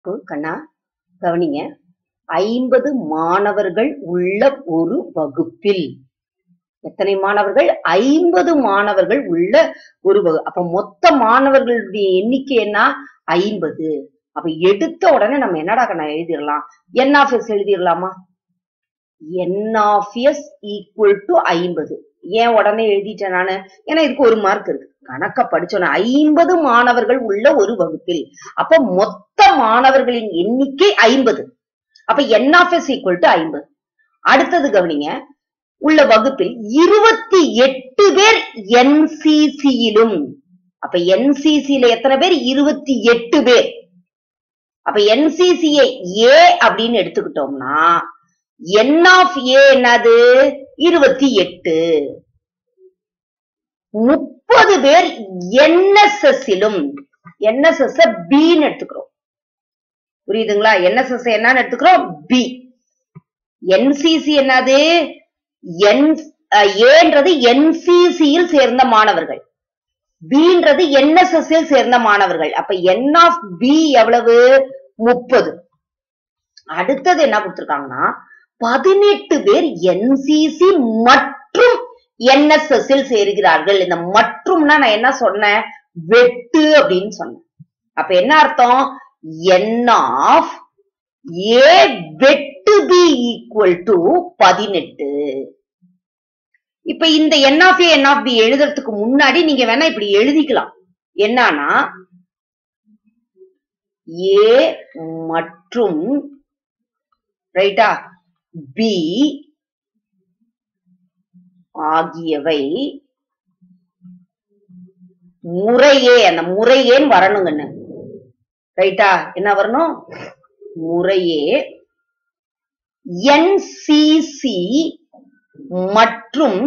கண்ணா கவனிங்க. 50 மாணவர்கள் உள்ள ஒரு வகுப்பில் எத்தனை மாணவர்கள்? 50 மாணவர்கள் உள்ள ஒரு அப்ப மொத்த மாணவர்களுடைய எண்ணிக்கை என்ன? 50. அப்ப எடுத்த உடனே நம்ம என்னடா கண்ணா எழுதிடலாம்? n of s எழுதிடலாமா? n of s equal to 50. ஏன் உடனே எழுதிட்டேன் நானு? ஏன்னா இதுக்கு ஒரு மார்க் இருக்கு. கணக்க படிச்சோன்னா 50 மாணவர்கள் உள்ள ஒரு வகுப்பில். அப்ப மொத்த மாணவர்களின் எண்ணிக்கை 50. அப்ப n of s equal to 50. அடுத்தது கவனிங்க. உள்ள வகுப்பில் 28 பேர் NCC-யிலும். அப்ப NCC-ல எத்தனை பேர்? 28 பேர். அப்ப NCC-யை A அப்படின்னு எடுத்துக்கிட்டோம்னா n of A என்னது? 28. 30 பேர் NSS-லும். NSS Bன்னு எடுத்துக்கிறோம். புரியுதுங்களா? NSS என்னன்னு எடுத்துக்கிறோம்? B. NCC என்னது? ஏன்றது NCC-யில் சேர்ந்த மாணவர்கள். Bன்றது NSS-ல் சேர்ந்த மாணவர்கள். அப்ப n of B எவ்வளவு? 30. அடுத்தது என்ன கொடுத்திருக்காங்கன்னா 18 பேர் NCC மற்றும் NSS-ல் சேருகிறார்கள். இந்த மற்றும்னா நான் என்ன சொன்னேன்? வெட்டு அப்படின்னு சொன்னேன். அப்ப என்ன அர்த்தம்? n of A வெட்டு B equal to 18. இப்ப இந்த n of A n of B எழுதுறதுக்கு முன்னாடி நீங்க வேணா இப்படி எழுதிக்கலாம். என்னன்னா A மற்றும் ரைட்டா B ஆகியவை முறையே, அந்த முறையேன்னு வரணுங்கன்னு ரைட்டா, என்ன வரணும்? முறையே NCC மற்றும்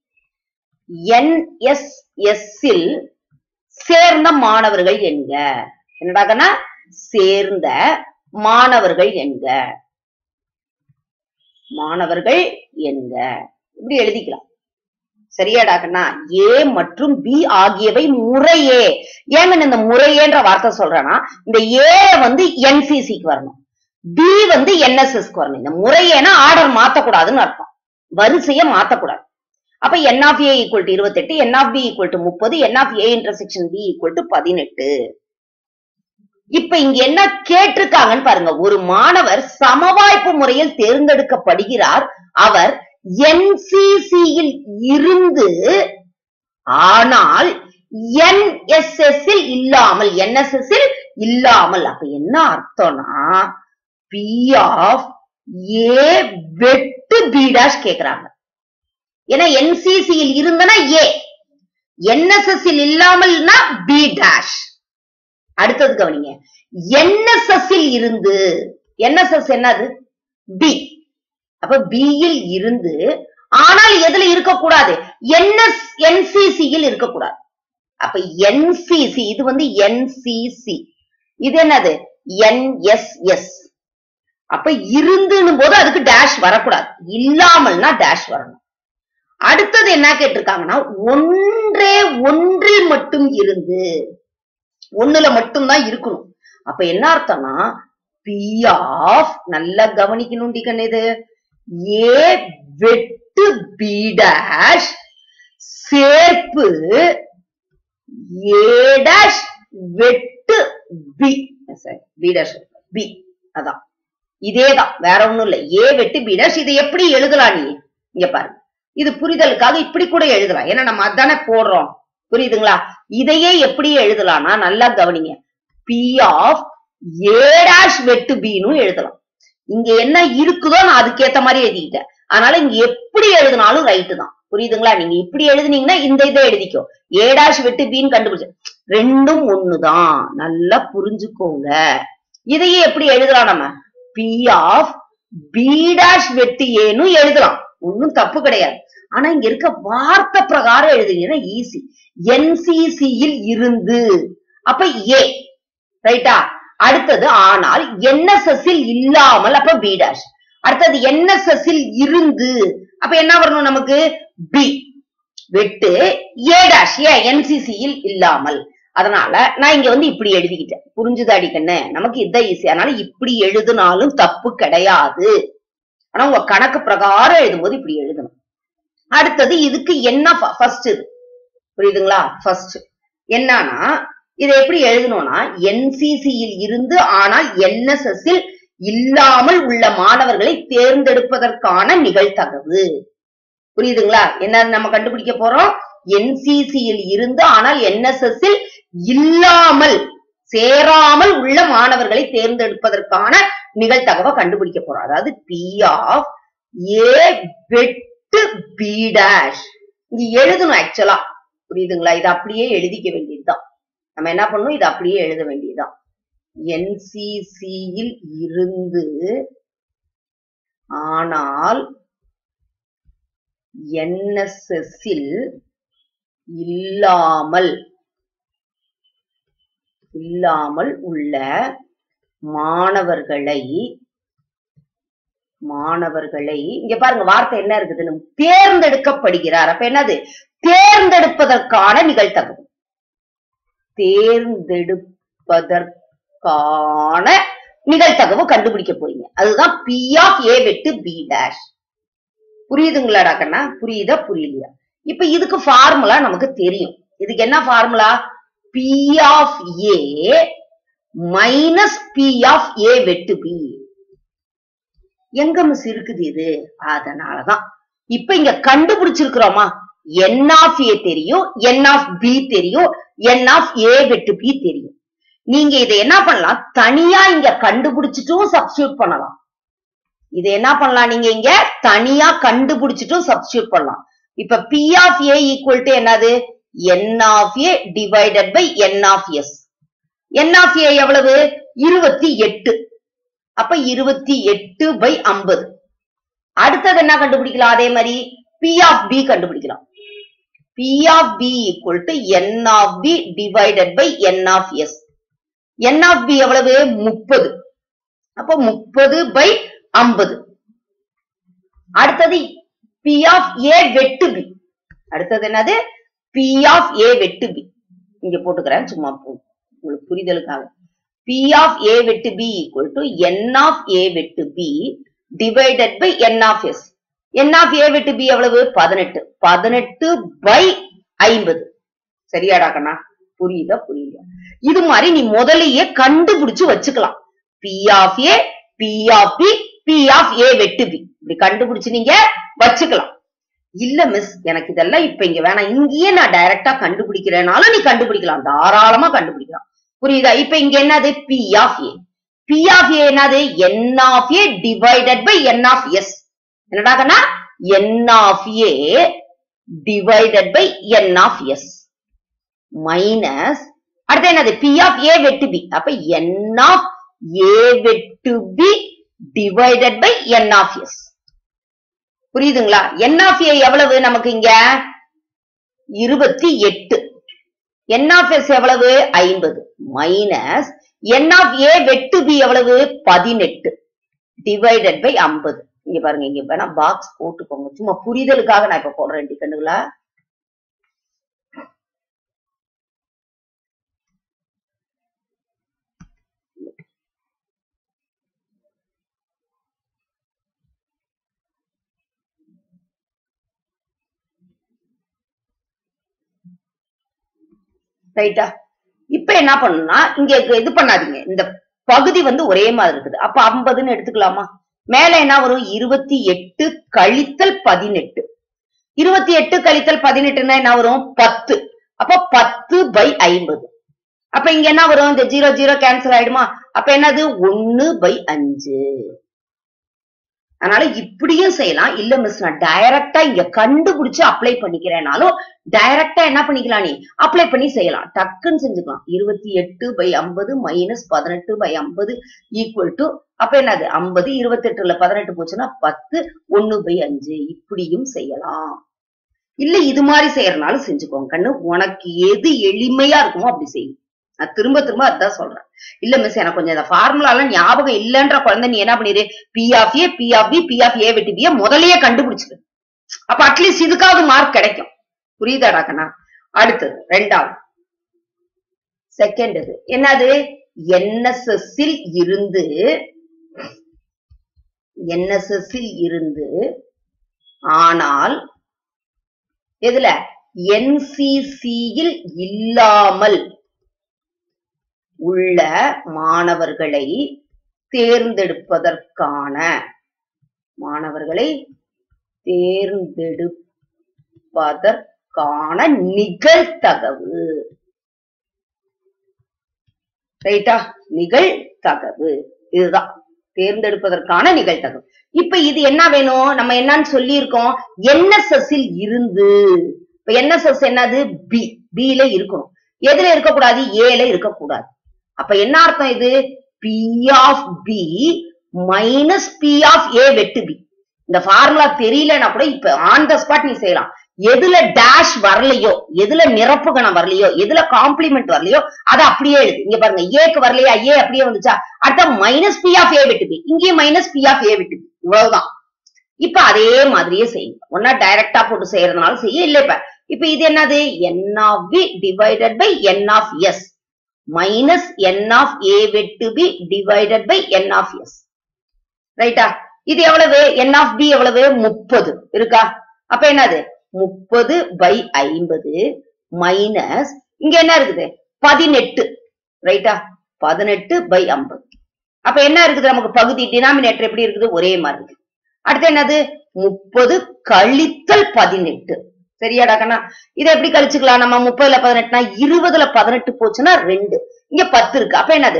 NSS-ல் சேர்ந்த மாணவர்கள் என்க. என்னடாகனா சேர்ந்த மாணவர்கள் என்க. மாணவர்கள் என்க. இப்படி எழுதிக்கலாம். சரியாடாக்கண்ணா? A மற்றும் B ஆகியவை முறையே. ஏங்க இந்த முறையேன்ற வார்த்தை சொல்றேன்னா இந்த A வந்து NCC-க்கு வரணும், B வந்து NSS-க்கு வரணும். இந்த முறையேனா ஆர்டர் மாத்தக்கூடாதுன்னு அர்த்தம். வரிசைய மாத்தக்கூடாது. அப்ப n of A equal to 28, n of B equal to 30, n of A intersection B equal to 18. இப்ப இங்க என்ன கேட்டிருக்காங்கன்னு பாருங்க. ஒரு மாணவர் சமவாய்ப்பு முறையில் தேர்ந்தெடுக்கப்படுகிறார். அவர் NCC-யில் இருந்து ஆனால் NSS-ல் இல்லாமல். NSS-ல் இல்லாமல். அப்ப என்ன அர்த்தம்னா P of A வெட்டு B dash கேக்குறாங்க. ஏன்னா NCC-யில் இருந்தனா A, NSS-ல் இல்லாமல்னா B dash. அடுத்தது கவனிங்க. NSS-ல் இருந்து, NSS என்னது? B. அப்ப B-யில் இருந்து ஆனால் எதுல இருக்கக்கூடாது? NCC-யில் இருக்கக்கூடாது. அப்ப NCC இது வந்து NCC, இது என்னது? NSS. அப்ப இருந்துன்னும் போது அதுக்கு டேஷ் வரக்கூடாது, இல்லாமல்னா டேஷ் வரணும். அடுத்தது என்ன கேட்டிருக்காங்கன்னா ஒன்றில் மட்டும் இருந்து, ஒண்ணுல மட்டும்தான் இருக்கணும். அப்ப என்ன அர்த்தம்னா P of, நல்லா கவனிக்கணும் இது, A வெட்டு B dash சேர்ப்பு A dash வெட்டு B. B dash B. அதான் இதேதான், வேற ஒண்ணும் இல்ல. A வெட்டு B dash. இதை எப்படி எழுதலாம்? நீ இங்க பாருங்க. இது புரிதலுக்காக இப்படி கூட எழுதலாம். ஏன்னா நம்ம அதானே போடுறோம். புரியுதுங்களா? இதையே எப்படி எழுதலாம்னா நல்லா கவனிங்க. P of A dash வெட்டு Bன்னு எழுதலாம். இங்க என்ன இருக்குதோ நான் அதுக்கேத்த மாதிரி எழுதிக்கிட்டேன். அதனால இங்க எப்படி எழுதினாலும் ரைட்டு தான். புரியுதுங்களா? நீங்க இப்படி எழுதுனீங்கன்னா இந்த இதை எழுதிக்கோ. A dash வெட்டு Bன்னு கண்டுபிடிச்சு, ரெண்டும் ஒண்ணுதான். நல்லா புரிஞ்சுக்கோங்க. இதையே எப்படி எழுதலாம்? நம்ம P of B dash வெட்டு Aன்னு எழுதலாம். ஒன்னும் தப்பு கிடையாது. ஆனா இங்க இருக்க வார்த்தை பிரகாரம் எழுதுனீங்கன்னா ஈஸி. NCC-யில் இருந்து, அப்ப A ரைட்டா. அடுத்தது ஆனால் NSS-ல் இல்லாமல், அப்ப B dash. அடுத்தது NSS-ல் இருந்து, அப்ப என்ன வரணும் நமக்கு? B வெட்டு A dash. ஏன்? NCC-யில் இல்லாமல். அதனால நான் இங்க வந்து இப்படி எழுதிக்கிட்டேன். புரிஞ்சுதாடி கண்ணு? நமக்கு இதான் ஈஸி. அதனால இப்படி எழுதினாலும் தப்பு கிடையாது. ஆனா உங்க கணக்கு பிரகாரம் எழுதும்போது இப்படி எழுதணும். அடுத்தது இதுக்கு என்ன ஃபர்ஸ்ட் இது புரியுதுங்களா? ஃபர்ஸ்ட் என்னன்னா இதை எப்படி எழுதணும்னா என்சிசியில் இருந்து ஆனால் என்எஸ்எஸ்ஸில் இல்லாமல் உள்ள மாணவர்களை தேர்ந்தெடுப்பதற்கான நிகழ்தகவு. புரியுதுங்களா? என்ன நம்ம கண்டுபிடிக்க போறோம்? என்சிசியில் இருந்து ஆனால் என்எஸ்எஸ்ஸில் இல்லாமல் சேராமல் உள்ள மாணவர்களை தேர்ந்தெடுப்பதற்கான நிகழ்தகவை கண்டுபிடிக்க போறோம். அதாவது பி ஆஃப் ஏ வெட்டு பி டேஷ் இங்க எழுதணும் ஆக்சுவலா. புரியுதுங்களா? இது அப்படியே எழுதிக்க வேண்டியதுதான். நம்ம என்ன பண்ணணும்? இது அப்படியே எழுத வேண்டியதுதான். என்சிசியில் இருந்து ஆனால் என்எஸ்எஸ்ஸில் இல்லாமல் உள்ள மாணவர்களை இங்க பாருங்க வார்த்தை என்ன இருக்குதுன்னு தேர்ந்தெடுக்கப்படுகிறார். அப்ப என்னது? தேர்ந்தெடுப்பதற்கான நிகழ்தகவு. தேர்ந்தெடுப்பதற்கான நிகழ்தகவு கண்டுபிடிக்க போறீங்க. அதுதான் பி ஆஃப் ஏ வெட்டு பி டேஷ். புரியுதுங்களாடா கண்ணா? புரியுதா புரியலையா? இப்ப இதுக்கு ஃபார்முலா நமக்கு தெரியும். இதுக்கு என்ன formula? P of A minus P of A வெட்டு பி. எங்க மிஸ் இருக்குது இது? அதனாலதான் இப்ப இங்க கண்டுபிடிச்சிருக்கிறோமா? என் ஆஃப் ஏ தெரியும், என் ஆஃப் பி தெரியும், என் ஆஃப் ஏ வெட்டு பி தெரியும். நீங்க இதை என்ன பண்ணலாம்? தனியா இங்க கண்டுபிடிச்சிட்டும் சப்ஸ்டியூட் பண்ணலாம். இது என்ன பண்ணலாம்? நீங்க இங்க தனியா கண்டுபிடிச்சிட்டும் சப்ஸ்டியூட் பண்ணலாம். இப்ப P of A equal to என்னது? N of A divided by n of S. N of A எவ்வளவு? 28. அப்ப 28 பை 50. அடுத்தது என்ன கண்டுபிடிக்கலாம்? அதே மாதிரி பி ஆஃப் பி கண்டுபிடிக்கலாம். P of B equal to n of B divided by n of S. N of B எவ்வளவு? 30. அப்போ 30 பை 50. அடுத்தது பி ஆஃப் ஏ வெட்டு பி. அடுத்தது என்னது? பி ஆஃப் ஏ வெட்டு பி. இங்க போட்டுக்கிறேன் சும்மா உங்களுக்கு புரிதலுக்காக. பி ஆஃப் ஏ வெட்டு B equal to n of A வெட்டு B divided by n of S. N of A வெட்டு பி எவ்வளவு? 18. 18 பை 50. சரியாடா கண்ணா? புரியுதா புரியுதா? இது மாதிரி நீ முதலையே கண்டுபிடிச்சு வச்சுக்கலாம். P of A, P of B, P of A வெட்டு பி இப்படி கண்டுபிடிச்சு நீங்க வச்சுக்கலாம். இல்ல மிஸ் எனக்கு இதெல்லாம் இப்ப இங்க வேணாம், இங்கேயே நான் டைரக்டா கண்டுபிடிக்கிறேனாலும் நீ கண்டுபிடிக்கலாம், தாராளமா கண்டுபிடிக்கலாம். புரியுதா? இப்ப இங்க என்னது? P of A. P of A என்னது? N of A divided by n of S. என்னடா கண்ணா? N of A divided by n of S minus அடுத்து என்னது? பி ஆஃப் ஏ வெட்டு பி. அப்ப என் ஆஃப் ஏ வெட்டு B divided by n of S. புரியுதுங்களா? N of A எவ்வளவு நமக்கு இங்க? 28. என் ஆஃப் எஸ் எவ்வளவு? 50 மைனஸ் என் ஆஃப் ஏ வெட்டு பி எவ்வளவு? 18 டிவைடட் பை 50. இங்க பாருங்க, இங்க வேணா பாக்ஸ் போட்டுக்கோங்க, சும்மா புரிதலுக்காக நான் இப்ப போடுறேன் கண்ணுங்களா. ரைட்டா? இப்ப என்ன பண்ணணும்னா இங்க இது பண்ணாதீங்க, இந்த பகுதி வந்து ஒரே மாதிரி இருக்குது. அப்ப 50ன்னு எடுத்துக்கலாமா? மேல என்ன வரும்? 28 கழித்தல் 18. 28 கழித்தல் 18ன்னா என்ன வரும்? 10. அப்ப 10 பை 50. அப்ப இங்க என்ன வரும்? இந்த 0 0 கேன்சல் ஆயிடுமா? அப்ப என்னது? 1 பை 5. அதனால இப்படியும் செய்யலாம். இல்ல மிஸ் நான் டைரக்டா இங்க கண்டுபிடிச்சு அப்ளை பண்ணிக்கிறேனாலும் டைரக்டா என்ன பண்ணிக்கலாம்? நீ அப்ளை பண்ணி செய்யலாம், டக்குன்னு செஞ்சுக்கலாம். 28 by 50 minus 18 by 50 equal to அப்ப என்னது? 50. 28ல 18 போச்சுன்னா 10. 1 பை 5. இப்படியும் செய்யலாம். இல்ல இது மாதிரி செய்யறதுனாலும் செஞ்சுக்கோங்க கண்ணு, உனக்கு எது எளிமையா இருக்குமோ அப்படி செய்யும். நான் திரும்ப திரும்ப அதான் சொல்றேன். இல்ல மிஸ் எனக்கு கொஞ்சம் இந்த ஃபார்முலா எல்லாம் ஞாபகம் இல்லன்ற குழந்தை நீ என்ன பண்ணிரு? P of A, P of B, P of A வெட்டி பிய முதலையே கண்டுபிடிச்சிரு. அப்ப அட்லீஸ்ட் இதுக்காவது மார்க் கிடைக்கும். புரியுதாடா கண்ணா? அடுத்தது ரெண்டாவது செகண்ட் இது என்னது NSS இருந்து ஆனால் எதுல NCC இல்லாமல் உள்ள மாணவர்களை தேர்ந்தெடுப்பதற்கான நிகழ்தகவு. ரைட்டா? நிகழ்தகவு இதுதான் தேர்ந்தெடுப்பதற்கான நிகழ்தகவு. இப்ப இது என்ன வேணும்? நம்ம என்னன்னு சொல்லி இருக்கோம், NSS இருந்து. இப்ப NSS என்னது? B ல இருக்கணும். எதுல இருக்கக்கூடாது? A ல இருக்கக்கூடாது. அப்ப என்ன அர்த்தம் இது? P of B minus P of A வெட்டு B. இந்த ஃபார்முலா தெரியலன்னா கூட இப்ப ஆன் த ஸ்பாட் நீ செய்யலாம். எதுல டேஷ் வரலையோ, எதுல நிரப்பு கணம் வரலையோ, எதுல காம்ப்ளிமெண்ட் வரலையோ அதை அப்படியே எழுது. இங்க பாருங்க, ஏக்கு வரலையா, ஏ அப்படியே வந்துச்சா, அடுத்த மைனஸ் பி ஆஃப் ஏ விட்டு பி, இங்கேயும் மைனஸ் பி ஆஃப் ஏ விட்டு பி, இவ்வளவுதான். இப்ப அதே மாதிரியே செய்யுங்க. ஒன்னா டைரக்டா போட்டு செய்யறதுனால செய்ய, இல்ல இப்ப இது என்னது? n of b divided by n of s minus n of a வெட்டு b divided by n of s. ரைட்டா? இது எவ்வளவு? n of b எவ்வளவு? 30 இருக்கா? அப்ப என்னது? 30/50 மைனஸ் இங்க என்ன இருக்குது? 18. ரைட்டா? 18/50. அப்ப என்ன இருக்குது நமக்கு? பகுதி டினாமினேட்டர் எப்படி இருக்குது? ஒரே மாதிரி இருக்கு. அடுத்து என்னது? 30 கழித்தல் 18. சரியாடா கண்ணா? இதை எப்படி கழிச்சுக்கலாம் நம்ம? 30ல 18னா 20ல 18 போச்சுன்னா 2. இங்க 10 இருக்கு. அப்ப என்னது?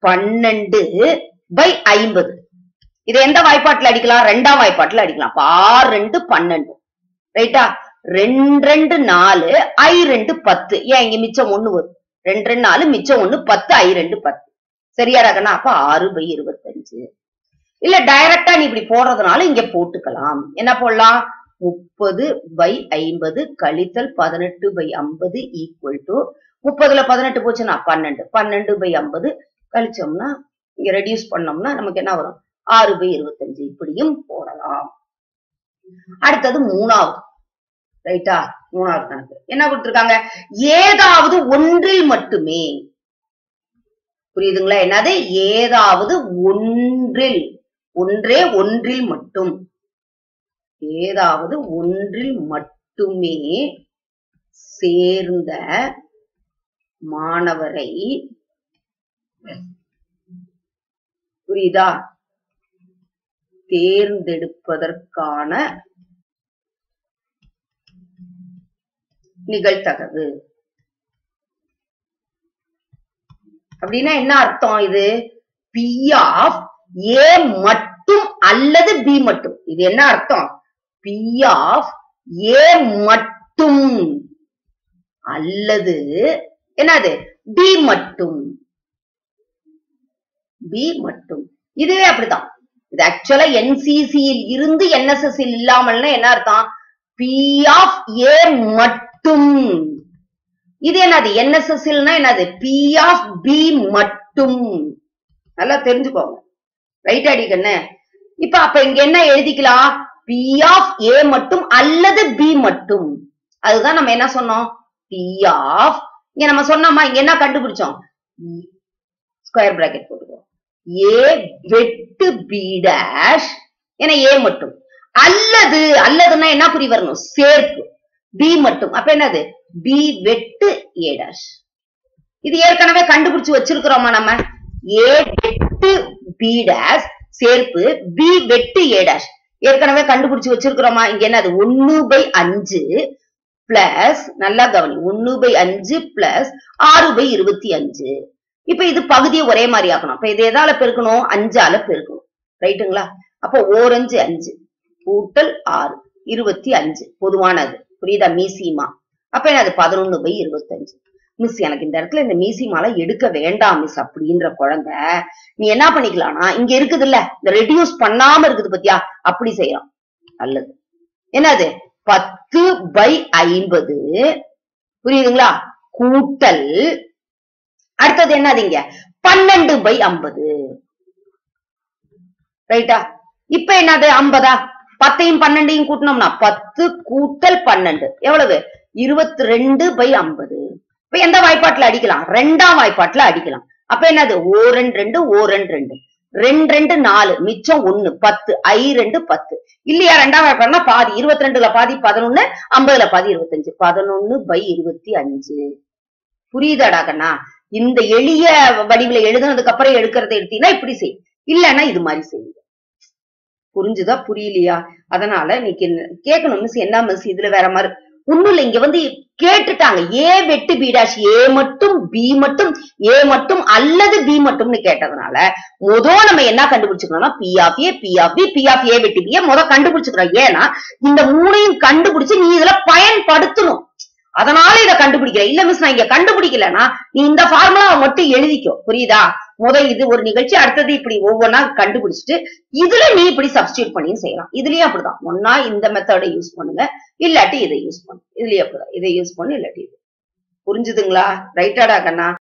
12/50. இதை எந்த வாய்ப்பாட்டுல அடிக்கலாம்? ரெண்டாம் வாய்ப்பாட்டுல அடிக்கலாம். அப்ப 6 2 12. ரைட்டா? 2 2 4 I 2 10. ஏன் இங்க மிச்சம் 1 வரும்? 2 2 4 மிச்சம் 1 10 I 2 10. சரியாடா கண்ணா? அப்ப 6/25. இல்ல டைரக்டா நீ இப்படி போடுறதுனால இங்க போட்டுக்கலாம். என்ன போடலாம்? 30/50 கழித்தல் 18/50 ஈக்குவல் டு 30ல 18 போச்சுன்னா 12. 12/50 கழிச்சோம்னா இங்க ரெடியூஸ் பண்ணோம்னா நமக்கு என்ன வரும்? 6/25. இப்படியும் போடலாம். அடுத்தது மூணாவது. ரைட்டா? மூணாவது கணக்கு என்ன கொடுத்திருக்காங்க? ஏதாவது ஒன்றில் மட்டுமே. புரியுதுங்களா? என்னது? ஏதாவது ஒன்றில், ஒன்றில் மட்டும், ஏதாவது ஒன்றில் மட்டுமே சேர்ந்த மாணவரை, புரியுதா, தேர்ந்தெடுப்பதற்கான நிகழ்தகவு. அப்படின்னா என்ன அர்த்தம்? இது P of A மட்டும் அல்லது B மட்டும். இது என்ன அர்த்தம்? P of A மட்டும் அல்லது என்னது? B மட்டும். B மட்டும். இதுவே அப்படிதான். இது ஆக்சுவலா NCC இருந்து NSS இல்லாமல்னா என்ன அர்த்தம்? P of A மட்டும். இது என்னது? NSS என்னது? P of B மட்டும். நல்லா தெரிஞ்சுக்கோங்க. ரைட் அடிக்கண்ணு. இப்ப அப்ப இங்க என்ன எழுதிக்கலாம்? P of A மட்டும் அல்லது B மட்டும். அதுதான் நம்ம என்ன சொன்னோம்? P of, இங்க நம்ம சொன்னோமா, இங்க என்ன கண்டுபிடிச்சோம்? ஸ்கொயர் பிராக்கெட் போட்டுக்கோ. A வெட்டு B dash என A மட்டும். அல்லது, அல்லதுன்னா என்ன குறி வரணும்? சேர்ப்பு. B மட்டும். அப்ப என்னது? B வெட்டு A dash. இது ஏற்கனவே கண்டுபிடிச்சு வச்சிருக்கிறோமா நம்ம? A வெட்டு B dash சேர்ப்பு B வெட்டு A dash. ஏற்கனவே கண்டுபிடிச்சு வச்சிருக்கிறோமா? இங்க என்னது? 1/5 பிளஸ், நல்லா கவனி, 1/5 பிளஸ் 6/25. இப்ப இது பகுதியை ஒரே மாதிரி ஆக்கணும். அப்ப இது எதால பெருக்கணும்? 5ஆல பெருக்கணும். ரைட்டுங்களா? அப்ப 4 5 5 கூட்டல் 6 25 பொதுவானது. புரியுதா? மீசிமா. அப்ப என்னது? 11/25. மிஸ் எனக்கு இந்த இடத்துல இந்த மீசிமால எடுக்க வேண்டாம் மிஸ் அப்படின்ற குழந்தை நீ என்ன பண்ணிக்கலாம்னா, இங்க இருக்குது இல்ல, இந்த ரெடியூஸ் பண்ணாம இருக்குது பத்தியா, அப்படி செய்யலாம். அல்லது என்னது? 10/50 புரியுதுங்களா? கூட்டல் அடுத்தது என்னது? இங்க 12/50. ரைட்டா? இப்ப என்னது? 50. 10யும் 12யும் கூட்டினோம்னா 10 கூட்டல் 12 எவ்வளவு? 22/50. இப்ப எந்த வாய்ப்பாட்டுல அடிக்கலாம்? 2ஆம் வாய்ப்பாட்டுல அடிக்கலாம். அப்ப என்னது? O2 2 O2 2 2 2 4 மிச்சம் 1 10 I2 10 இல்லையா? 2ஆம் வாய்ப்பாடுனா பாதி 22ல பாதி 11 50ல பாதி 25 11/25 புரியுதாடா கண்ணா? இந்த எளிய வடிவில எழுதுனதுக்கு அப்புறம் எடுக்கிறத எடுத்தீங்கன்னா இப்படி செய், இல்லன்னா இது மாதிரி செய்யுங்க. புரிஞ்சுதா புரியலையா? அதனால இன்னைக்கு கேட்கணும் மிஸ், என்ன மிஸ் இதுல வேற மாதிரி ஒண்ணும் இல்ல. இங்க வந்து கேட்டுட்டாங்க ஏ வெட்டு பி டாஷ், ஏ மட்டும் பி மட்டும், ஏ மட்டும் அல்லது பி மட்டும்னு கேட்டதுனால நம்ம என்ன கண்டுபிடிச்சுக்கணும்னா P of A, P of B, P of A வெட்டு பி கண்டுபிடிச்சுக்கிறோம். ஏன்னா இந்த மூணையும் கண்டுபிடிச்சு நீ இதுல பயன்படுத்தணும். அதனால இத கண்டுபிடிக்கிற. இல்ல மிஸ் நான் இங்க கண்டுபிடிக்கலன்னா நீ இந்த ஃபார்முலா மட்டும் எழுதிக்கோ. புரியுதா? இது ஒரு நிகழ்ச்சி, அடுத்தது இப்படி ஒவ்வொன்னா கண்டுபிடிச்சிட்டு இதுல நீ இப்படி சப்ஸ்டியூட் பண்ணி செய்யலாம். இதுலயும் அப்படிதான். ஒன்னா இந்த மெத்தட யூஸ் பண்ணுங்க, இல்லாட்டி இதை யூஸ் பண்ணு. இதுலயே அப்படிதான். இதை யூஸ் பண்ணு, இல்லாட்டி இது. புரிஞ்சுதுங்களா? ரைட்டாடா கண்ணா?